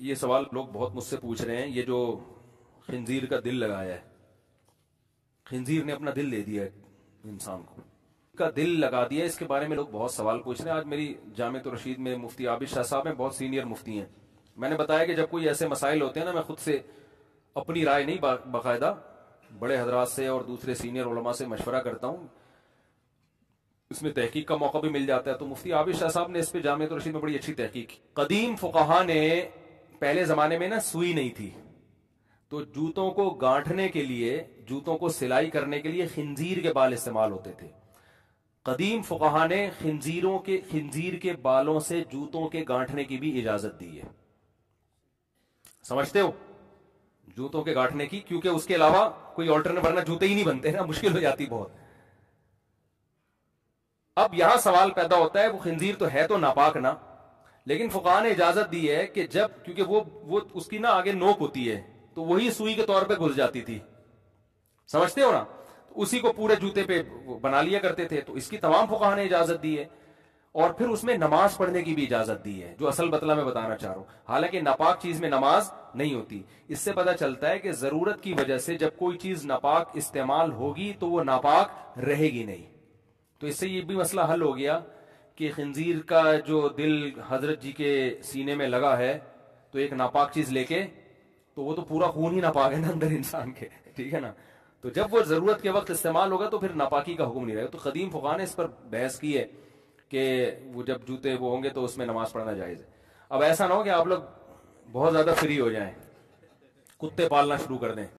یہ سوال لوگ بہت مجھ سے پوچھ رہے ہیں، یہ جو خنزیر کا دل لگایا ہے، خنزیر نے اپنا دل دے دیا ہے انسان کو، کا دل لگا دیا، اس کے بارے میں لوگ بہت سوال پوچھ رہے ہیں۔ آج میری جامعۃ الرشید میں مفتی عابد شاہ صاحب ہیں، بہت سینئر مفتی ہیں۔ میں نے بتایا کہ جب کوئی ایسے مسائل ہوتے ہیں نا، میں خود سے اپنی رائے نہیں، باقاعدہ بڑے حضرات سے اور دوسرے سینئر علماء سے مشورہ کرتا ہوں، اس میں تحقیق کا موقع بھی مل جاتا ہے۔ تو مفتی عابد شاہ صاحب نے اس پہ جامعۃ الرشید میں بڑی اچھی تحقیق کی۔ قدیم فقہا نے، پہلے زمانے میں نا سوئی نہیں تھی، تو جوتوں کو گانٹھنے کے لیے، جوتوں کو سلائی کرنے کے لیے خنزیر کے بال استعمال ہوتے تھے۔ قدیم فقہا نے خنزیر کے بالوں سے جوتوں کے گانٹھنے کی بھی اجازت دی ہے۔ سمجھتے ہو؟ جوتوں کے گانٹھنے کی، کیونکہ اس کے علاوہ کوئی آلٹرنیٹ، ورنہ جوتے ہی نہیں بنتے نا، مشکل ہو جاتی بہت۔ اب یہاں سوال پیدا ہوتا ہے، وہ خنزیر تو ہے تو ناپاک نا، لیکن فقہا نے اجازت دی ہے کہ جب، کیونکہ وہ اس کی نا آگے نوک ہوتی ہے، تو وہی سوئی کے طور پہ گھس جاتی تھی، سمجھتے ہو نا، تو اسی کو پورے جوتے پہ بنا لیا کرتے تھے، تو اس کی تمام فقہا نے اجازت دی ہے۔ اور پھر اس میں نماز پڑھنے کی بھی اجازت دی ہے، جو اصل مطلب میں بتانا چاہ رہا ہوں، حالانکہ ناپاک چیز میں نماز نہیں ہوتی۔ اس سے پتہ چلتا ہے کہ ضرورت کی وجہ سے جب کوئی چیز ناپاک استعمال ہوگی تو وہ ناپاک رہے گی نہیں۔ تو اس سے یہ بھی مسئلہ حل ہو گیا کہ خنزیر کا جو دل حضرت جی کے سینے میں لگا ہے، تو ایک ناپاک چیز لے کے، تو وہ تو پورا خون ہی ناپاک ہے نا اندر انسان کے، ٹھیک ہے نا، تو جب وہ ضرورت کے وقت استعمال ہوگا تو پھر ناپاکی کا حکم نہیں رہے گا۔ تو قدیم فقہا نے اس پر بحث کی ہے کہ وہ جب جوتے وہ ہوں گے تو اس میں نماز پڑھنا جائز ہے۔ اب ایسا نہ ہو کہ آپ لوگ بہت زیادہ فری ہو جائیں، کتے پالنا شروع کر دیں۔